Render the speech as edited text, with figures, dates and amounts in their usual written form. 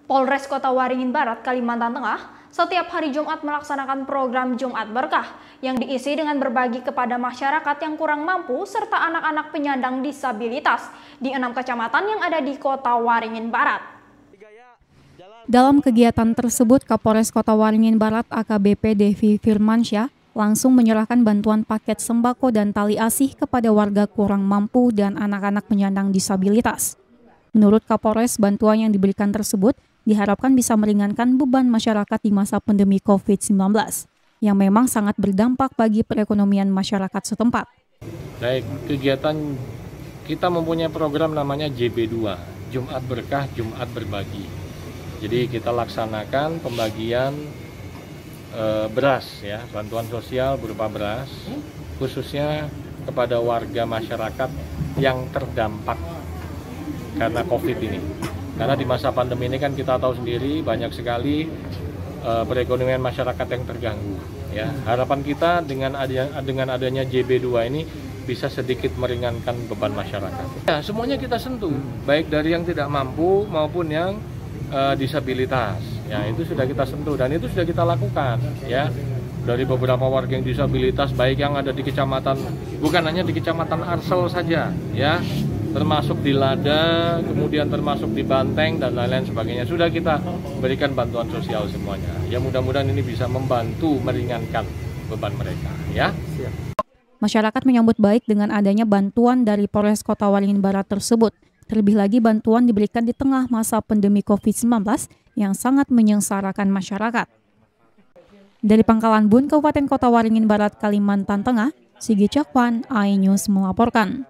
Polres Kota Waringin Barat, Kalimantan Tengah, setiap hari Jumat melaksanakan program Jumat Berkah yang diisi dengan berbagi kepada masyarakat yang kurang mampu serta anak-anak penyandang disabilitas di 6 kecamatan yang ada di Kota Waringin Barat. Dalam kegiatan tersebut, Kapolres Kota Waringin Barat AKBP Devi Firmansyah langsung menyerahkan bantuan paket sembako dan tali asih kepada warga kurang mampu dan anak-anak penyandang disabilitas. Menurut Kapolres, bantuan yang diberikan tersebut diharapkan bisa meringankan beban masyarakat di masa pandemi COVID-19 yang memang sangat berdampak bagi perekonomian masyarakat setempat. Baik, kegiatan kita mempunyai program namanya JB2, Jumat Berkah, Jumat Berbagi. Jadi kita laksanakan pembagian beras, ya, bantuan sosial berupa beras, khususnya kepada warga masyarakat yang terdampak karena COVID ini. Karena di masa pandemi ini kan kita tahu sendiri banyak sekali perekonomian masyarakat yang terganggu. Ya, harapan kita dengan adanya JB2 ini bisa sedikit meringankan beban masyarakat. Ya, semuanya kita sentuh, baik dari yang tidak mampu maupun yang disabilitas. Ya, itu sudah kita sentuh dan itu sudah kita lakukan. Ya, dari beberapa warga yang disabilitas, baik yang ada di kecamatan, bukan hanya di kecamatan Arsel saja, ya. Termasuk di Lada, kemudian termasuk di Banteng dan lain-lain sebagainya. Sudah kita berikan bantuan sosial semuanya. Ya, mudah-mudahan ini bisa membantu meringankan beban mereka, ya. Masyarakat menyambut baik dengan adanya bantuan dari Polres Kota Waringin Barat tersebut. Terlebih lagi bantuan diberikan di tengah masa pandemi COVID-19 yang sangat menyengsarakan masyarakat. Dari Pangkalan Bun, Kabupaten Kota Waringin Barat, Kalimantan Tengah, Sigi Cakwan, iNews melaporkan.